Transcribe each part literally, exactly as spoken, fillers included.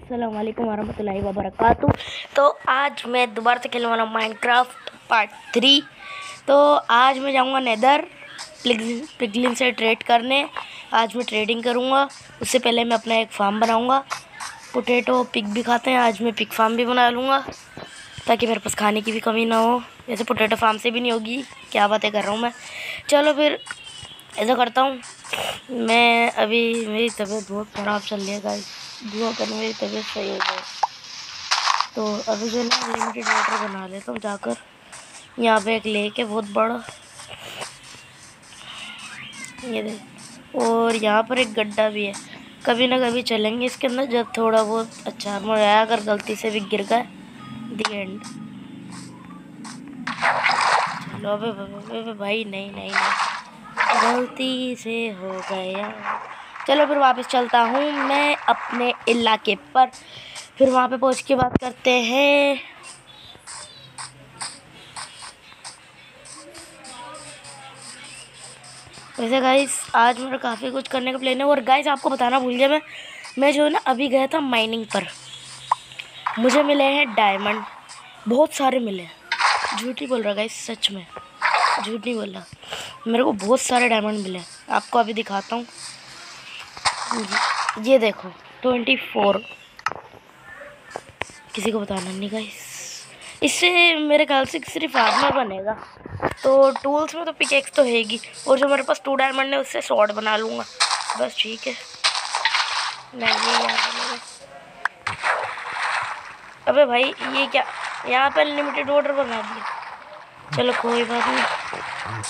अस्सलाम वालेकुम वरहमतुल्लाहि वबरकातुह। तो आज मैं दोबारा से खेलने वाला हूँ माइनक्राफ्ट पार्ट थ्री। तो आज मैं जाऊँगा नेदर पिगलिन से ट्रेड करने। आज मैं ट्रेडिंग करूँगा। उससे पहले मैं अपना एक फार्म बनाऊँगा। पोटैटो पिग भी खाते हैं, आज मैं पिग फार्म भी बना लूँगा ताकि मेरे पास खाने की भी कमी ना हो। जैसे पोटैटो फार्म से भी नहीं होगी, क्या बातें कर रहा हूँ मैं। चलो फिर ऐसा करता हूँ। मैं अभी मेरी तबीयत बहुत ख़राब चल रही है गाइस, दुआ करने मेरी तबीयत सही हो जाए। तो अभी जो ना लिमिटेड वाटर बना लेता हूँ जाकर। यहाँ पे एक लेक है बहुत बड़ा, ये देख, और यहाँ पर एक गड्ढा भी है। कभी ना कभी चलेंगे इसके अंदर जब थोड़ा बहुत अच्छा आर्मर आया। अगर गलती से भी गिर गए दी एंड। चलो अबे अबे भाई, नहीं नहीं नहीं, गलती से हो गया। चलो फिर वापस चलता हूँ मैं अपने इलाके पर, फिर वहाँ पे पहुँच के बात करते हैं। वैसे गाइस आज मेरा काफ़ी कुछ करने का प्लान है। और गाइस आपको बताना भूल गया मैं मैं जो है ना अभी गया था माइनिंग पर। मुझे मिले हैं डायमंड, बहुत सारे मिले। झूठ ही बोल रहा गाइस, सच में झूठ नहीं बोल रहा। मेरे को बहुत सारे डायमंड मिले, आपको अभी दिखाता हूँ। ये देखो ट्वेंटी फोर, किसी को बताना नहीं गाइस। इससे मेरे ख्याल से सिर्फ आर्मर बनेगा। तो टूल्स में तो पिकेक्स तो हैगी, और जो मेरे पास टू डायमंड है उससे शॉर्ट बना लूँगा बस। ठीक है, नहीं ये यहाँ अबे भाई ये क्या, यहाँ पे अनलिमिटेड वाटर बना दिया। चलो कोई बात नहीं,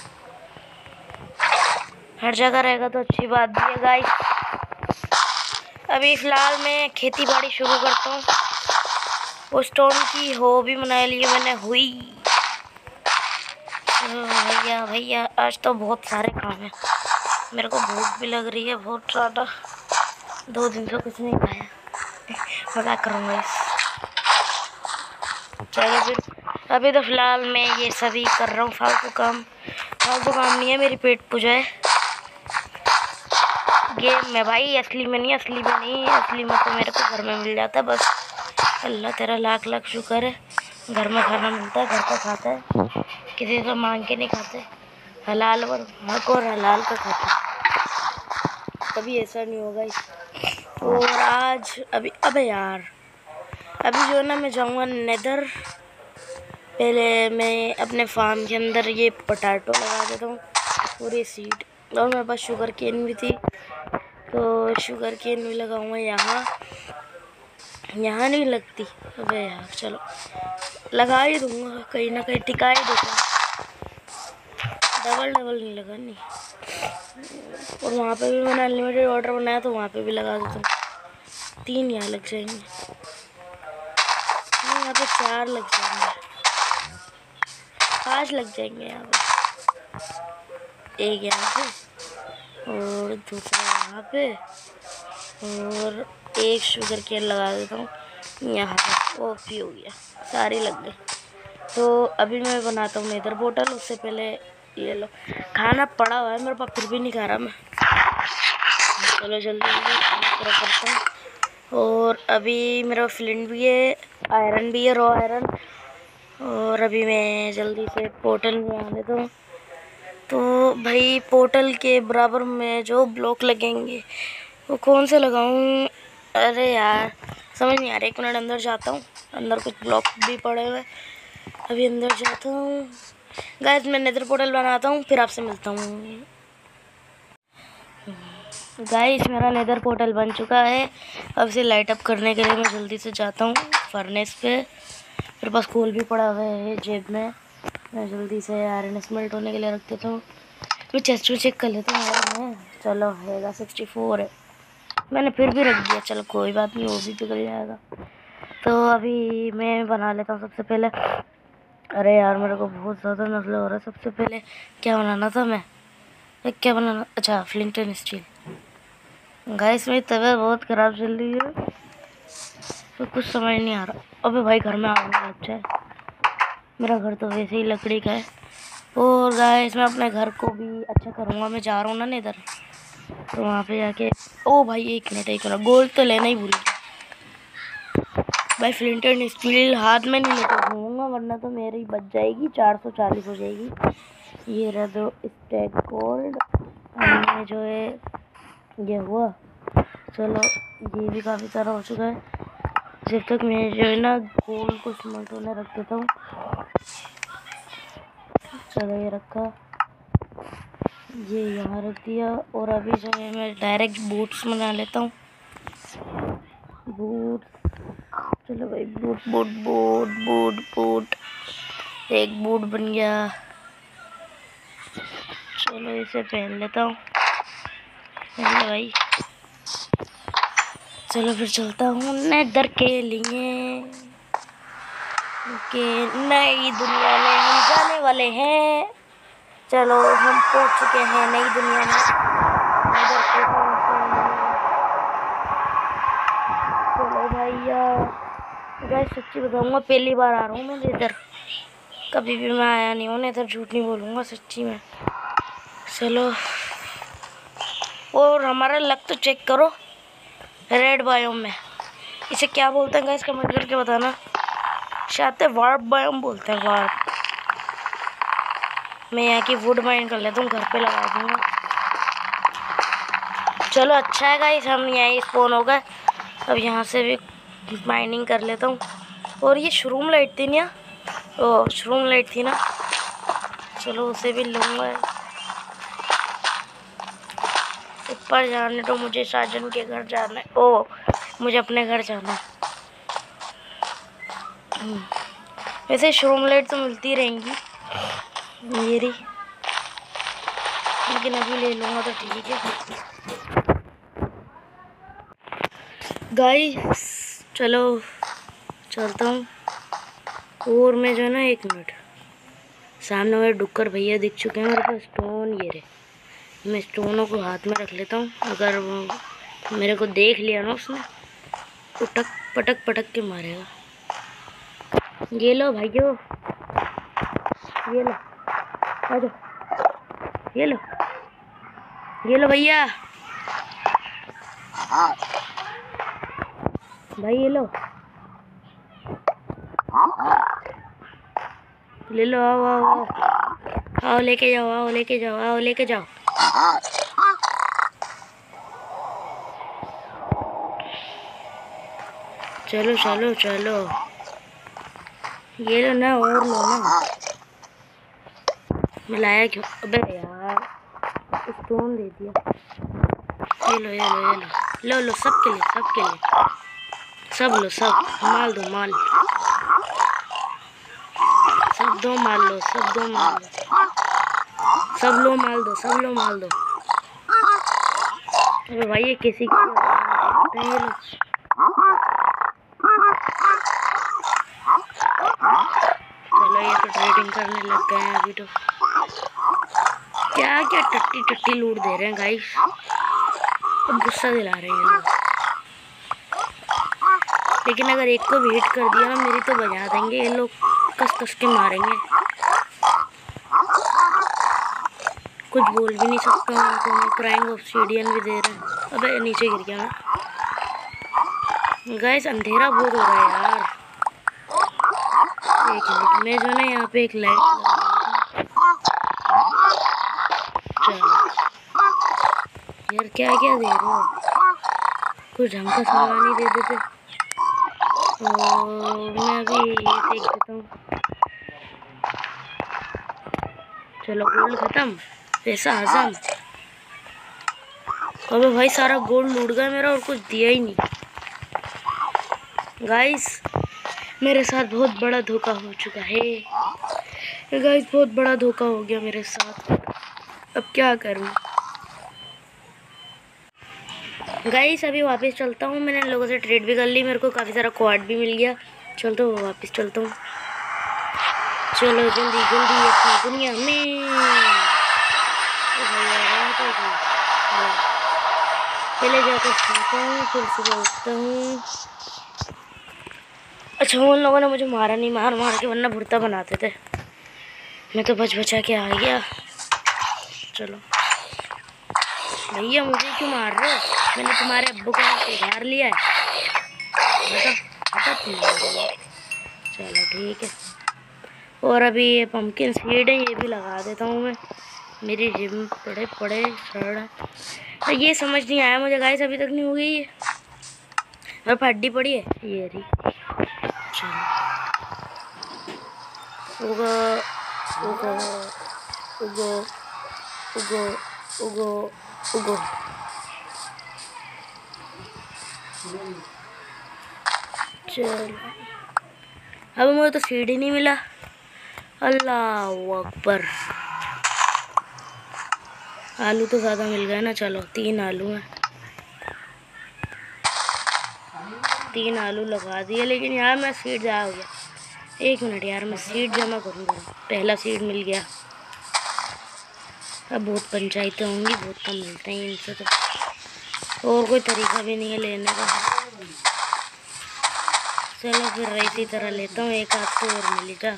हर जगह रहेगा तो अच्छी बात भी है गाइस। अभी फ़िलहाल मैं खेती बाड़ी शुरू करता हूँ। वो स्टोन की हो भी बना ली मैंने हुई। भैया भैया आज तो बहुत सारे काम हैं। मेरे को भूख भी लग रही है बहुत ज़्यादा, दो दिन से कुछ नहीं खाया। मजाक करूँगा इस। चलो फिर अभी तो फ़िलहाल मैं ये सभी कर रहा हूँ फालतू काम। फालतू काम नहीं है, मेरी पेट पूजा है गेम में भाई। असली में नहीं, असली में नहीं, असली में तो मेरे को घर में मिल जाता है बस। अल्लाह तेरा लाख लाख शुक्र है, घर में खाना मिलता है, घर का खाता है, किसी से मांग के नहीं खाते। हलाल और हक और हलाल का खाते हैं, कभी ऐसा नहीं होगा इस। और आज अभी अबे यार अभी जो है ना मैं जाऊँगा नेदर। पहले मैं अपने फार्म के अंदर ये पोटैटो लगा देता हूँ और ये सीड, और मेरे पास शुगर केन भी थी तो शुगर केन भी लगाऊंगा। यहाँ यहाँ नहीं लगती, अबे यार चलो लगा ही दूँगा, कहीं ना कहीं टिका ही दूँगा। डबल डबल नहीं लगानी। और वहाँ पे भी मैंने अनलिमिटेड वाटर बनाया तो वहाँ पे भी लगा देता हूँ। तीन यहाँ लग जाएंगे, यहाँ पे चार लग जाएंगे, पाँच लग जाएंगे यहाँ पे। एक यहाँ पे और दूसरा यहाँ पे, और एक शुगर केन लगा देता हूँ यहाँ पे। वो भी हो गया, सारे लग गए। तो अभी मैं बनाता हूँ नेदर पोर्टल। उससे पहले ये लो खाना पड़ा हुआ है मेरे पास, फिर भी नहीं खा रहा मैं। चलो जल्दी जल्दी खाना पूरा करता हूँ। और अभी मेरा फ्लिंट भी है, आयरन भी है, रॉ आयरन। और अभी मैं जल्दी से पोर्टल में आ लेता हूँ। तो भाई पोर्टल के बराबर में जो ब्लॉक लगेंगे वो कौन से लगाऊँ? अरे यार समझ नहीं आ रहा। एक मिनट अंदर जाता हूँ, अंदर कुछ ब्लॉक भी पड़े हुए, अभी अंदर जाता हूँ। गाइस मैं नेदर पोर्टल बनाता हूँ, फिर आपसे मिलता हूँ। गाइस मेरा नेदर पोर्टल बन चुका है। अब इसे लाइट अप करने के लिए मैं जल्दी से जाता हूँ फर्नेस पे। मेरे पास कोल भी पड़ा हुआ है जेब में, मैं जल्दी से आयरन स्मेल्ट होने के लिए रख देता हूँ। मैं चेस्ट में चेक कर लेता हूँ आयरन है। चलो हैगा सिक्सटी फोर है, मैंने फिर भी रख दिया। चलो कोई बात नहीं, वो भी पिघल जाएगा। तो अभी मैं बना लेता हूँ सबसे पहले। अरे यार मेरे को बहुत ज़्यादा नज़ला हो रहा है। सबसे पहले क्या बनाना था मैं, क्या बनाना, अच्छा फ्लिंट एंड स्टील। गाइस मेरी तबीयत बहुत ख़राब चल रही है तो कुछ समझ नहीं आ रहा। अबे भाई घर में आग ना लग जाए, मेरा घर तो वैसे ही लकड़ी का है। और गाइस मैं अपने घर को भी अच्छा करूँगा। मैं जा रहा हूँ ना इधर, तो वहाँ पे जाके, ओ भाई एक मिनट एक मिनट, गोल्ड तो लेना ही भूल गया। भाई फ्लिंट एंड स्टील हाथ में नहीं लेकर घूमूंगा, वरना तो मेरी बच जाएगी, चार सौ चालीस हो जाएगी। ये रहा दो स्टैक गोल्ड, हमने जो है ये हुआ। चलो ये भी काफ़ी सारा हो चुका है। जब तक मैं जो है ना गोल्ड को स्मल्ट होने रख देता हूँ। चलो ये रखा, ये यहाँ रख दिया। और अभी जो है मैं डायरेक्ट बूट्स बना लेता हूँ। बूट, चलो भाई boot boot boot boot boot, एक बूट बन गया। चलो इसे पहन लेता हूँ, पहन ले भाई। चलो फिर चलता हूँ नेदर के लिए, कि नई दुनिया में हम जाने वाले हैं। चलो हम पहुँच चुके हैं नई दुनिया में। चलो भैया, गाइस सच्ची बताऊंगा पहली बार आ रहा हूँ मैं इधर, कभी भी मैं आया नहीं हूँ ना इधर, झूठ नहीं बोलूँगा सच्ची में। चलो, और हमारा लक तो चेक करो, रेड बायोम में। इसे क्या बोलते हैं गाइस कमेंट करके बताना। शायद से वार्प बायोम बोलते हैं, वार्प। मैं यहाँ की वुड माइन कर लेता हूँ, घर पे लगा दूँगा। चलो अच्छा है गाइस, हम यहाँ स्पॉन हो गए। अब यहाँ से भी माइनिंग कर लेता हूँ। और ये शरूम लाइट थी ना, ओ शरूम लाइट थी ना, चलो उसे भी लूँगा। ऊपर जाने तो मुझे साजन के घर जाना है, ओ मुझे अपने घर जाना है। वैसे शरूम लाइट तो मिलती रहेंगी ये रही, लेकिन अभी ले लूँगा तो ठीक है गाइस। चलो चलता हूँ। और मैं जो है ना, एक मिनट, सामने मेरे डुक्कर भैया दिख चुके हैं। मेरे पास स्टोन ये रहे, मैं स्टोनों को हाथ में रख लेता हूँ। अगर वो मेरे को देख लिया ना उसने, उटक पटक पटक के मारेगा। ये लो भाइयों, ये लो, आ जाओ, ये लो, ये लो भैया, भाई ये लो, ले लो, आओ आओ आओ, आओ लेके जाओ, आओ लेके जाओ, आओ लेके जाओ। चलो चलो चलो, ये लो ना, और लो ना। मिलाया क्यों? अबे यार स्टोन दे दिया। ये लो ये लो ये लो, लो लो सबके लिए, सबके लिए, सब लो, सब माल दो, माल सब दो, माल लो, सब दो, माल लो, सब लो माल दो, सब लो माल दो। अरे भाई ये किसी की ये लो। चलो ये तो ट्रेडिंग करने लग गए हैं अभी तो। क्या क्या टट्टी टट्टी लूट दे रहे हैं गाइस, अब गुस्सा दिला रहे हैं लोग। लेकिन अगर एक को भी हिट कर दिया ना, मेरी तो बजा देंगे ये लोग, कस कस के मारेंगे। कुछ बोल भी नहीं सकता हूँ उनको मैं। क्राइंग ऑब्सीडियन भी दे रहे हैं। अबे नीचे गिर गया मैं। गाइस अंधेरा बहुत हो रहा है यार। एक मिनट, मैं जो ना यहाँ पे एक लाइट लगा, चलो यार क्या क्या दे रहे हो, कुछ ढंग का सामान ही दे देते। और मैं अभी ये देख देता हूँ। चलो गोल्ड खत्म, पैसा हजम। अबे भाई सारा गोल्ड लूट गया मेरा और कुछ दिया ही नहीं। गाइस मेरे साथ बहुत बड़ा धोखा हो चुका है। गाइस बहुत बड़ा धोखा हो गया मेरे साथ, अब क्या करूं। गाइस अभी वापस चलता हूँ। मैंने लोगों से ट्रेड भी कर ली, मेरे को काफ़ी सारा क्वाड भी मिल गया। चलता हूँ वापस चलता हूँ। चलो जल्दी जल्दी अपनी दुनिया में। ओ भैया तो पहले जाकर खाता हूँ, फिर सुबह उठता हूँ। अच्छा उन लोगों ने मुझे मारा नहीं, मार मार के वरना भुर्ता बनाते थे। मैं तो बच बचा के आ गया। चलो भैया मुझे क्यों मार रहे हो? मैंने तुम्हारे अब्बू का उधार लिया है, बता। हटत नहीं। चलो ठीक है। और अभी ये पम्पकिन सीड है, ये भी लगा देता हूँ मैं। मेरी जिम पड़े पड़े सड़ तो ये समझ नहीं आया मुझे गाइस, अभी तक नहीं हो गई ये और हड्डी पड़ी है ये रही। चलो उगो उगो उगो उगो उगो उगो। चलो अब मुझे तो सीड ही नहीं मिला। अल्लाह अकबर। आलू तो ज़्यादा मिल गया ना। चलो तीन आलू हैं, तीन आलू लगा दिए। लेकिन यार मैं सीड ज़्यादा हो गया। एक मिनट यार, मैं सीड जमा करूँगा। पहला सीड मिल गया। अब बहुत पंचायतें होंगी, बहुत कम मिलते हैं इनसे तो, और कोई तरीका भी नहीं है लेने का। चलो फिर इसी तरह लेता हूँ, एक आध तो और मिल जा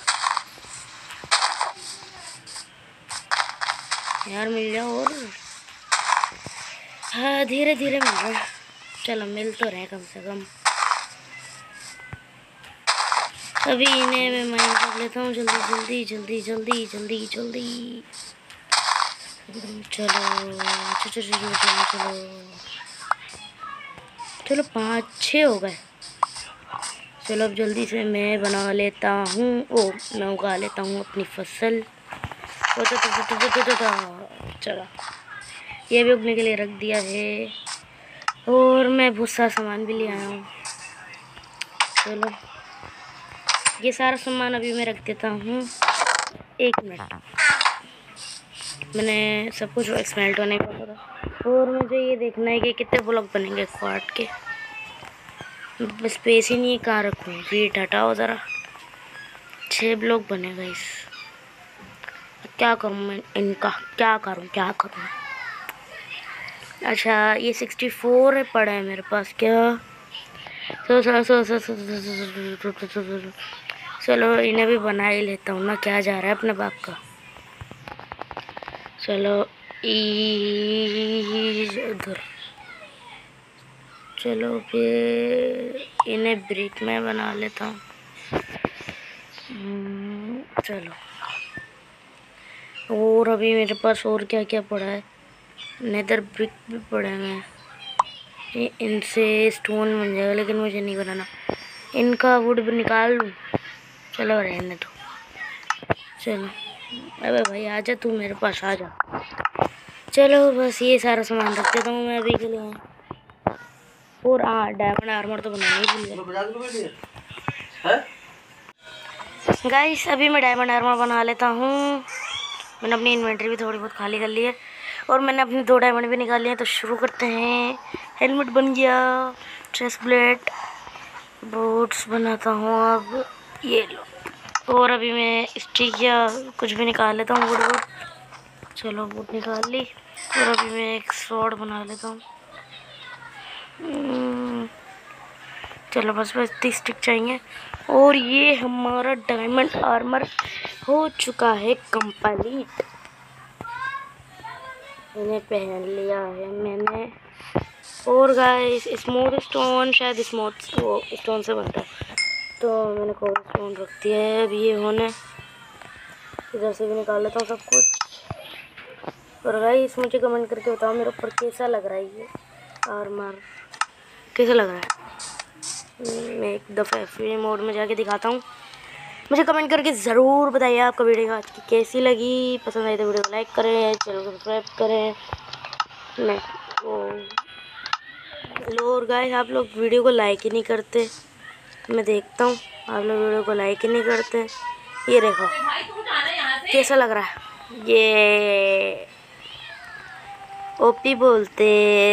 यार, मिल जाओ और। हाँ धीरे धीरे मिल रहा है। चलो मिल तो रहे कम से कम। अभी इन्हें मैं माइन कर लेता हूँ जल्दी जल्दी जल्दी जल्दी जल्दी जल्दी। चलो चलो चलो चलो चलो चलो पाँच छः हो गए। चलो अब जल्दी से मैं बना लेता हूँ, ओ मैं उगा लेता हूँ अपनी फसल। चलो ये भी उगने के लिए रख दिया है, और मैं बहुत सारा सामान भी ले आया हूँ। चलो ये सारा सामान अभी मैं रख देता हूँ। एक मिनट, मैंने सब कुछ स्मेल्ट होने का था, और मुझे ये देखना है कि कितने ब्लॉक बनेंगे क्वार्ट के। स्पेस ही नहीं कहाँ रखूँ, फीट हटाओ ज़रा। छः ब्लॉक बनेगा इस। क्या करूँ मैं इनका, क्या करूँ क्या करूँ। अच्छा ये सिक्सटी फोर है पड़ा है मेरे पास क्या। सो सो सो सो सो चलो इन्हें भी बना ही लेता हूँ ना, क्या जा रहा है अपने बाप का। चलो इधर। चलो फिर इन्हें ब्रिक में बना लेता हूँ। चलो और अभी मेरे पास और क्या क्या पड़ा है। नेदर ब्रिक भी पड़ा है, मैं इनसे स्टोन बन जाएगा, लेकिन मुझे नहीं बनाना। इनका वुड भी निकाल लूँ। चलो रहने दो। चलो अबे भाई आजा, तू मेरे पास आ जा। चलो बस ये सारा सामान रख देता हूँ मैं अभी के लिए। और हाँ डायमंड आर्मर तो बनाना ही भूल गया गाइस। अभी मैं डायमंड आर्मर बना लेता हूँ। मैंने अपनी इन्वेंटरी भी थोड़ी बहुत खाली कर ली है, और मैंने अपनी दो डायमंड भी निकाल लिए। तो शुरू करते हैं। हेलमेट बन गया, चेस्ट प्लेट, बूट्स बनाता हूँ अब, ये लो। और अभी मैं स्टिक या कुछ भी निकाल लेता हूँ, बूट बूट। चलो बूट निकाल ली। और अभी मैं एक स्वॉर्ड बना लेता हूँ। चलो बस बस इतनी स्टिक चाहिए, और ये हमारा डायमंड आर्मर हो चुका है कंप्लीट। इन्हें पहन लिया है मैंने। और गाइस स्मूथ स्टोन शायद स्मूथ वो स्टोन से बनता है, तो मैंने कोबल स्टोन रख दिया है। अब ये होने इधर से भी निकाल लेता हूँ सब कुछ। और गाइस मुझे कमेंट करके बताओ मेरे ऊपर कैसा लग रहा है ये आर्मर, कैसा लग रहा है। मैं एक दफ़ा एफ मोड में जाके दिखाता हूँ। मुझे कमेंट करके ज़रूर बताइए आपका वीडियो आज की कैसी लगी। पसंद आई तो वीडियो को लाइक करें, चैनल को सब्सक्राइब करें। मैं लो और गाइस आप लोग वीडियो को लाइक ही नहीं करते। मैं देखता हूँ आप लोग वीडियो को लाइक ही नहीं करते। ये देखो कैसा लग रहा है, ये ओपी बोलते।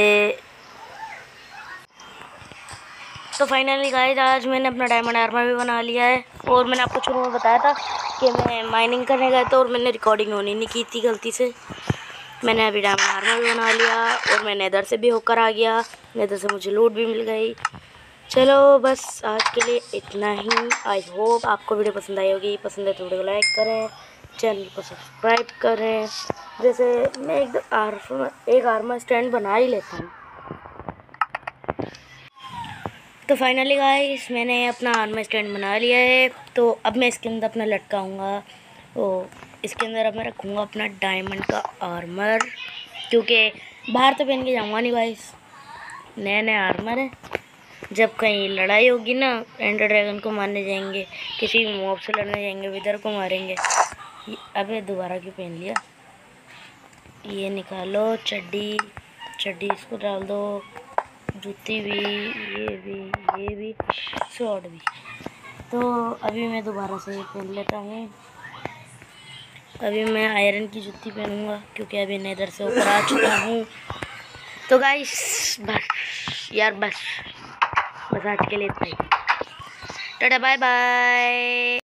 तो फाइनली गाइस आज मैंने अपना डायमंड आर्मर भी बना लिया है। और मैंने आपको शुरू में बताया था कि मैं माइनिंग करने गया था, और मैंने रिकॉर्डिंग होनी नहीं की थी गलती से। मैंने अभी डायमंड आर्मर भी बना लिया, और मैं नेदर से भी होकर आ गया। नेदर से मुझे लूट भी मिल गई। चलो बस आज के लिए इतना ही। आई होप आपको वीडियो पसंद आई होगी। पसंद है तो वीडियो को लाइक करें, चैनल को सब्सक्राइब करें। जैसे मैं एक आर्मर एक आर्मर स्टैंड बना ही लेता हूँ। तो फाइनली गाइस मैंने अपना आर्मर स्टैंड बना लिया है। तो अब मैं इसके अंदर अपना लटकाऊँगा। तो इसके अंदर अब मैं रखूँगा अपना डायमंड का आर्मर, क्योंकि बाहर तो पहन के जाऊँगा नहीं गाइस, नया नया आर्मर है। जब कहीं लड़ाई होगी ना, एंडर ड्रैगन को मारने जाएंगे, किसी मॉब से लड़ने जाएंगे, विदर को मारेंगे। अबे दोबारा क्यों पहन लिया? ये निकालो चड्डी, चड्डी इसको डाल दो, जूती भी, ये भी, ये भी, शॉर्ट भी। तो अभी मैं दोबारा से पहन लेता हूँ। अभी मैं आयरन की जूती पहनूंगा क्योंकि अभी नेदर से ऊपर आ चुका हूँ। तो गाइस बस यार बस बस आज के लिए इतना ही। Tata bye bye.